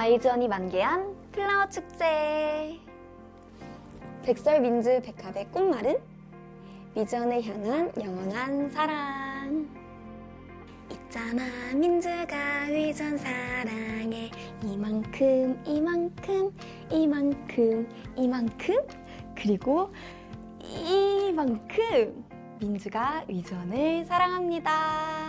아이즈원이 만개한 플라워 축제. 백설민즈 백합의 꽃말은 위전을 향한 영원한 사랑. 있잖아 민즈가 위전 사랑해 이만큼 이만큼 이만큼 이만큼 그리고 이만큼 민즈가 위전을 사랑합니다.